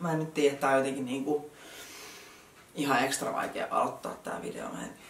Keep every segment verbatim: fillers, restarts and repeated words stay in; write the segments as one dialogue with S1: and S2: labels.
S1: Mä en nyt tiedä, että tää on jotenkin niinku ihan ekstra vaikea aloittaa tää video.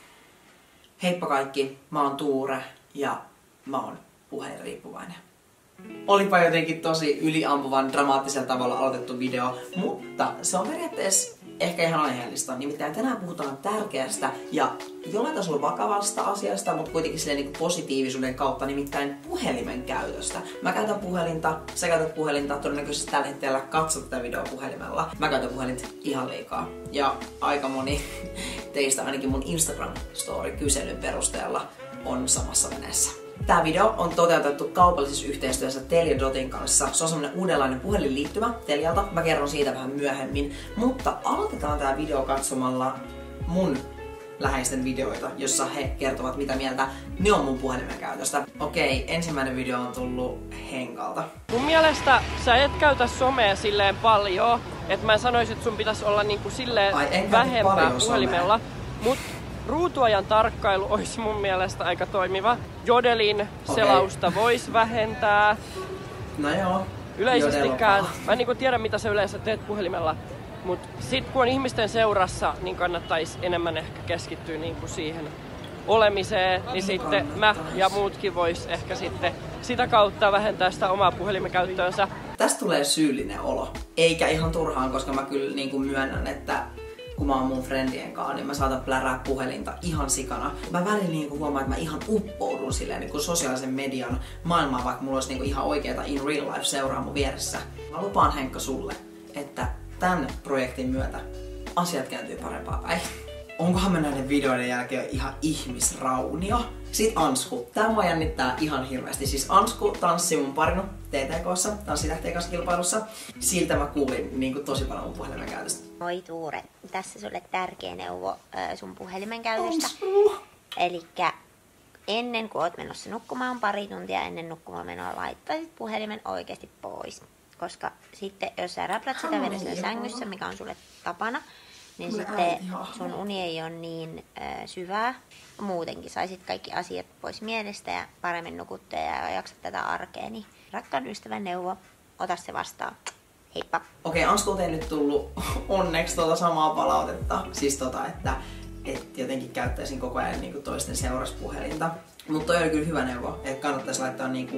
S1: Heippa kaikki, mä oon Tuure ja mä oon puhelinriippuvainen. Olipa jotenkin tosi yliampuvan dramaattisella tavalla aloitettu video, mutta se on periaatteessa ehkä ihan aiheellista. Nimittäin tänään puhutaan tärkeästä ja jollain tasolla vakavasta asiasta, mutta kuitenkin silleen niin kuin positiivisuuden kautta, nimittäin puhelimen käytöstä. Mä käytän puhelinta, sä käytät puhelinta, todennäköisesti tällä hetkellä katsot tätä videoa puhelimella. Mä käytän puhelinta ihan liikaa. Ja aika moni teistä, ainakin mun Instagram-story-kyselyn perusteella, on samassa veneessä. Tää video on toteutettu kaupallisessa yhteistyössä Telia.Dotin kanssa. Se on semmonen uudenlainen puhelinliittymä Telialta. Mä kerron siitä vähän myöhemmin. Mutta aloitetaan tää video katsomalla mun läheisten videoita, jossa he kertovat mitä mieltä ne on mun puhelimen käytöstä. Okei, ensimmäinen video on tullut Henkalta.
S2: Mun mielestä sä et käytä somea silleen paljon, että mä sanoisin, että sun pitäisi olla niinku silleen
S1: Ai,
S2: vähempää puhelimella. Mut ruutuajan tarkkailu olisi mun mielestä aika toimiva. Jodelin selausta okay. Voisi vähentää.
S1: No joo.
S2: Yleisestikään. Mä en niinku tiedä mitä sä yleensä teet puhelimella. Mut sit kun on ihmisten seurassa, niin kannattais enemmän ehkä keskittyä niinku siihen olemiseen. Niin sitten mä ja muutkin vois ehkä sitten sitä kautta vähentää sitä omaa puhelimen käyttöönsä.
S1: Tästä tulee syyllinen olo. Eikä ihan turhaan, koska mä kyllä niinku myönnän, että kun mä oon mun friendien kanssa, niin mä saatan plärää puhelinta ihan sikana. Mä välillä niinku huomaan, että mä ihan uppoudun silleen niinku sosiaalisen median maailmaan, vaikka mulla olisi niinku ihan oikeeta in real life seuraa mun vieressä. Mä lupaan, Henkka, sulle, että tämän projektin myötä asiat kääntyy parempaan päin. Onkohan mä näiden videoiden jälkeen ihan ihmisraunio? Sitten Ansku. Tää mua jännittää ihan hirveästi. Siis Ansku tanssi mun parina T T K:ssa, tanssitähtien kanssa kilpailussa. Siltä mä kuulin niin kuin tosi paljon mun puhelimen käytöstä.
S3: Moi Tuure, tässä sulle tärkeä neuvo sun puhelimen käytöstä. Elikkä ennen kuin oot menossa nukkumaan pari tuntia ennen nukkumaan menoa, laittaisit puhelimen oikeasti pois. Koska sitten jos sä räplät sitä vedessä sängyssä, mikä on sulle tapana, niin Mä sitten sun uni ei ole niin äh, syvää. Muutenkin saisit kaikki asiat pois mielestä ja paremmin nukuttua ja jaksat tätä arkea. Niin rakkaan ystävän neuvo, ota se vastaan. Heippa!
S1: Okei, okay, Anskulta ei nyt tullut onneksi tuota samaa palautetta. Siis tota, että et jotenkin käyttäisin koko ajan niinku toisten seuraspuhelinta. Mutta toi oli kyllä hyvä neuvo, että kannattaisi laittaa niinku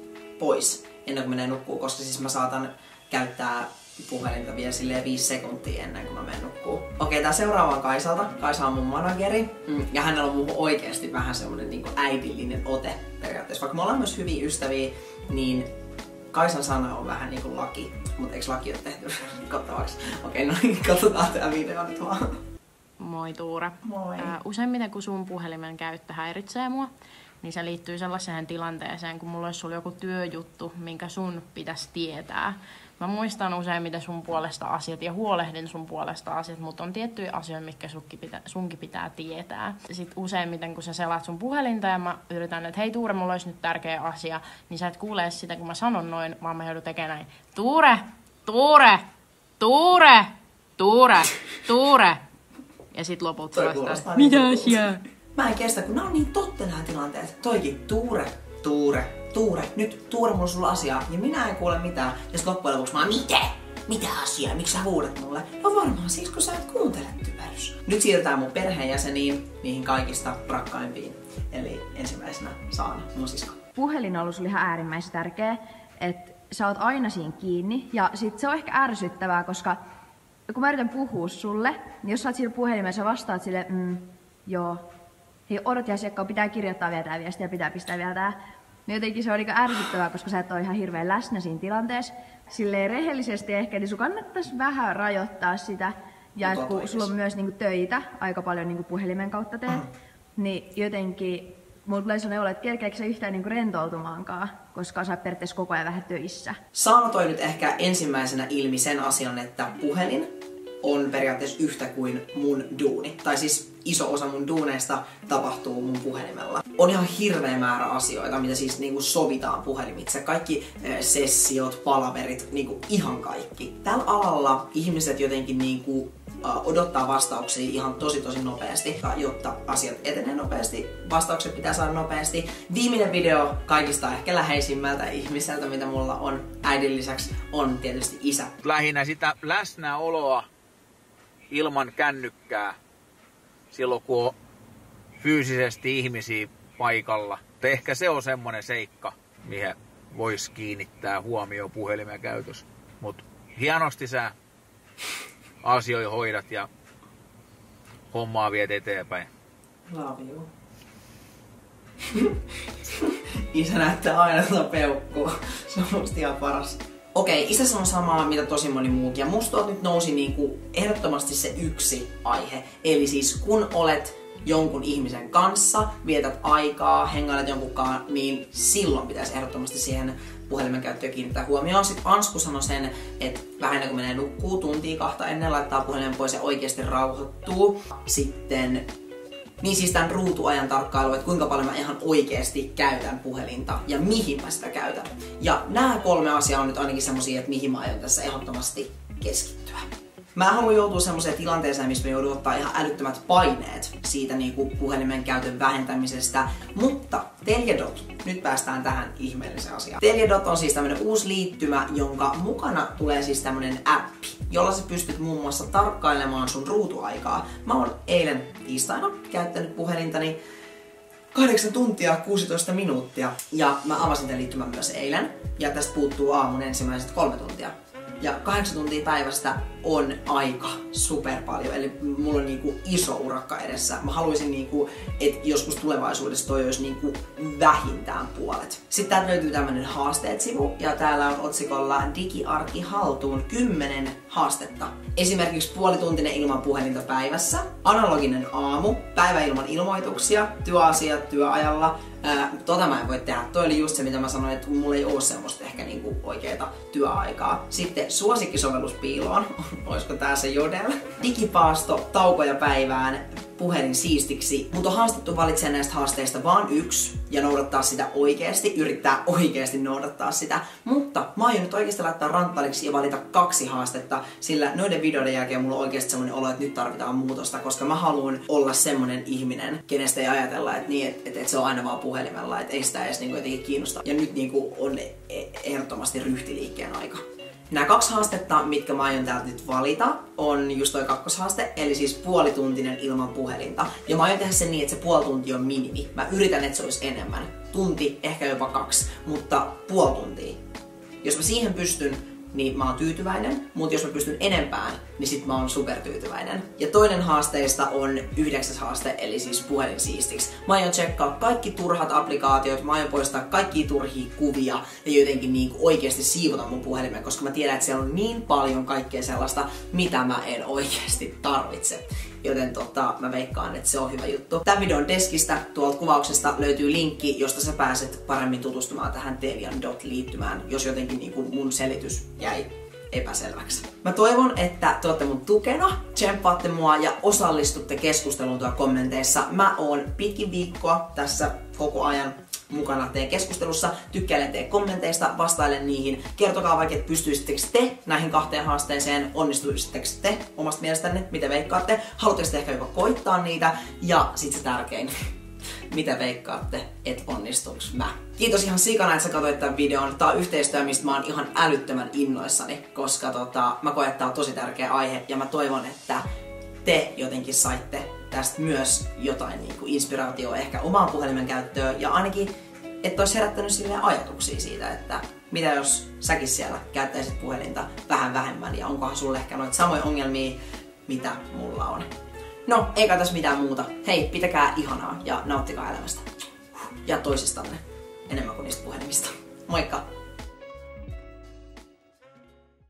S1: pois ennen kuin menee nukkuu, koska siis mä saatan käyttää puhelinta vielä silleen viisi sekuntia ennen kuin mä menen nukkuu. Okei, tää seuraava on Kaisalta. Kaisa on mun manageri. Mm, ja hänellä on muuhun oikeesti vähän semmonen niinku äidillinen ote periaatteessa. Vaikka me ollaan myös hyviä ystäviä, niin Kaisan sana on vähän niinku laki. Mut eiks laki oo tehty rikottavaksi? Okei, no niin, katsotaan tää video nyt vaan.
S4: Moi Tuure.
S1: Moi.
S4: Ää, useimmiten kun sun puhelimen käyttö häiritsee mua, niin se liittyy sellaiseen tilanteeseen, kun mulla olisi sulla joku työjuttu, minkä sun pitäisi tietää. Mä muistan useimmiten sun puolesta asiat ja huolehdin sun puolesta asiat, mutta on tiettyjä asioita, mitkä sunkin pitää, sunkin pitää tietää. Sitten useimmiten, kun sä selaat sun puhelinta ja mä yritän, että hei Tuure, mulla olisi nyt tärkeä asia, niin sä et kuule sitä, kun mä sanon noin, vaan mä joudun tekemään näin. Tuure, Tuure, Tuure, Tuure, Tuure. Ja sit lopulta vastaan, mitä asiaa?
S1: Mä en kestä, kun nää on niin totta nämä tilanteet. Toikin, Tuure, Tuure, Tuure, nyt Tuure, mulla on sulla asiaa. Ja minä en kuule mitään. Ja sit loppujen lopuksi mä oon, mitä? Mitä asiaa? Miksi sä huudat mulle? No varmaan siis, kun sä et kuuntele, typerys. Nyt siirrytään mun perheenjäseniin, niihin kaikista rakkaimpiin. Eli ensimmäisenä Saana, mun sisko.
S5: Puhelin on ollut sulle ihan äärimmäisen tärkeä, että sä oot aina siinä kiinni. Ja sit se on ehkä ärsyttävää, koska kun mä yritän puhua sulle, niin jos sä oot siellä puhelimessa, sä vastaat sille, mm, joo. Hei, odot ja asiakkaan, pitää kirjoittaa vielä tää viesti ja pitää pistää vielä tää. Niin jotenkin se on niinku ärsyttävää, koska sä et ole ihan hirveän läsnä siinä tilanteessa. Silleen rehellisesti ehkä, niin sun kannattaisi vähän rajoittaa sitä. Ja että kun sulla on myös niinku töitä, aika paljon niinku puhelimen kautta teet, uh-huh. niin jotenkin mulla tulee sellainen olo, että kerkeekö sä yhtään niinku rentoutumaankaan, koska sä oot periaatteessa koko ajan vähän töissä.
S1: Saana toi nyt ehkä ensimmäisenä ilmi sen asian, että puhelin on periaatteessa yhtä kuin mun duuni. Tai siis iso osa mun duuneista tapahtuu mun puhelimella. On ihan hirveä määrä asioita, mitä siis niinku sovitaan puhelimitse. Kaikki äh, sessiot, palaverit, niinku ihan kaikki. Tällä alalla ihmiset jotenkin niinku odottaa vastauksia ihan tosi tosi nopeasti, jotta asiat etenee nopeasti. Vastaukset pitää saada nopeasti. Viimeinen video kaikista ehkä läheisimmältä ihmiseltä, mitä mulla on äidin lisäksi, on tietysti isä.
S6: Lähinnä sitä läsnäoloa ilman kännykkää silloin, kun on fyysisesti ihmisiä paikalla. Ehkä se on semmonen seikka, mihin voisi kiinnittää huomioon puhelimen käytössä. Mut hienosti sä asioita hoidat ja hommaa viet eteenpäin.
S1: Love you. Isä näyttää aina tuota peukkua. Se on musta ihan paras. Okei, isä sanoo samaa, mitä tosi moni muukin. Ja musta tuolta nyt nousi niinku ehdottomasti se yksi aihe. Eli siis kun olet jonkun ihmisen kanssa, vietät aikaa, hengailet jonkunkaan, niin silloin pitäisi ehdottomasti siihen puhelimen käyttöön kiinnittää huomioon. Sitten Ansku sanoi sen, että vähän kun menee nukkuu tuntia kahta ennen, laittaa puhelimen pois ja oikeasti rauhoittuu. Sitten niin siis tämän ruutuajan tarkkailu, että kuinka paljon mä ihan oikeasti käytän puhelinta ja mihin mä sitä käytän. Ja nämä kolme asiaa on nyt ainakin semmosia, että mihin mä aion tässä ehdottomasti keskittyä. Mä haluan joutua semmoiseen tilanteeseen, missä mä joudun ottaa ihan älyttömät paineet siitä niinku puhelimen käytön vähentämisestä. Mutta Teljadot, nyt päästään tähän ihmeelliseen asiaan. Teljadot on siis tämmönen uusi liittymä, jonka mukana tulee siis tämmönen appi, jolla sä pystyt muun muassa tarkkailemaan sun ruutuaikaa. Mä oon eilen tiistaina käyttänyt puhelintani kahdeksan tuntia kuusitoista minuuttia. Ja mä avasin tämän liittymän myös eilen. Ja tästä puuttuu aamun ensimmäiset kolme tuntia. Ja kahdeksan tuntia päivästä on aika super paljon, eli mulla on niinku iso urakka edessä. Mä haluaisin, niinku, että joskus tulevaisuudessa toi olisi niinku vähintään puolet. Sitten täältä löytyy tämmönen haasteet-sivu, ja täällä on otsikolla Digiarki haltuun kymmenen haastetta. Esimerkiksi puolituntinen ilman puhelinta päivässä, analoginen aamu, päivä ilman ilmoituksia, työasiat työajalla. Ää, tota mä en voi tehdä. Toi oli just se, mitä mä sanoin, että mulla ei oo semmoista ehkä niinku oikeeta työaikaa. Sitten suosikkisovellus piiloon. Olisiko tää se Jodel? Digipaasto, taukoja päivään, puhelin siistiksi. Mut on haastettu valitsemaan näistä haasteista vaan yksi ja noudattaa sitä oikeesti, yrittää oikeesti noudattaa sitä. Mutta mä aion nyt oikeesti laittaa ranttaliksi ja valita kaksi haastetta, sillä noiden videoiden jälkeen mulla on oikeesti semmonen olo, että nyt tarvitaan muutosta, koska mä haluan olla semmonen ihminen, kenestä ei ajatella, että niin, et, et, et se on aina vaan puhelimella, että ei sitä edes niinku jotenkin kiinnosta. Ja nyt niinku on ehdottomasti ryhtiliikkeen aika. Nämä kaksi haastetta, mitkä mä aion täältä nyt valita, on just toi kakkoshaaste, eli siis puolituntinen ilman puhelinta. Ja mä aion tehdä sen niin, että se puoli tuntia on minimi. Mä yritän, että se olisi enemmän. Tunti, ehkä jopa kaksi, mutta puoli tuntia. Jos mä siihen pystyn, niin mä oon tyytyväinen, mutta jos mä pystyn enempään, niin sit mä oon supertyytyväinen. Ja toinen haasteista on yhdeksäs haaste, eli siis puhelin siistiksi. Mä aion tsekkaa kaikki turhat applikaatiot, mä aion poistaa kaikkia turhia kuvia ja jotenkin niinku oikeesti siivota mun puhelimen, koska mä tiedän, että siellä on niin paljon kaikkea sellaista, mitä mä en oikeesti tarvitse. Joten tota, mä veikkaan, että se on hyvä juttu. Tämän videon deskistä tuolta kuvauksesta löytyy linkki, josta sä pääset paremmin tutustumaan tähän Teljadot-liittymään, jos jotenkin niin kuin mun selitys jäi epäselväksi. Mä toivon, että te olette mun tukena, tsemppaatte mua ja osallistutte keskusteluun tuolla kommenteissa. Mä oon pitkin viikkoa tässä koko ajan mukana teidän keskustelussa, tykkäilen teidän kommenteista, vastailen niihin. Kertokaa vaikka, että pystyisittekö te näihin kahteen haasteeseen, onnistuisittekö te omasta mielestänne, mitä veikkaatte, haluatteko te ehkä jopa koittaa niitä, ja sit se tärkein, mitä veikkaatte, että onnistuuks mä. Kiitos ihan sikana, että sä katsoit tämän videon. Tää on yhteistyö, mistä mä oon ihan älyttömän innoissani, koska tota, mä koen, että tää on tosi tärkeä aihe, ja mä toivon, että te jotenkin saitte tästä myös jotain niin kuin inspiraatioa ehkä omaan puhelimen käyttöön ja ainakin, että olisi herättänyt silleen ajatuksia siitä, että mitä jos säkin siellä käyttäisit puhelinta vähän vähemmän ja onkohan sulle ehkä noita samoja ongelmia, mitä mulla on. No, eikä tässä mitään muuta. Hei, pitäkää ihanaa ja nauttikaa elämästä. Ja toisistanne enemmän kuin niistä puhelimista. Moikka!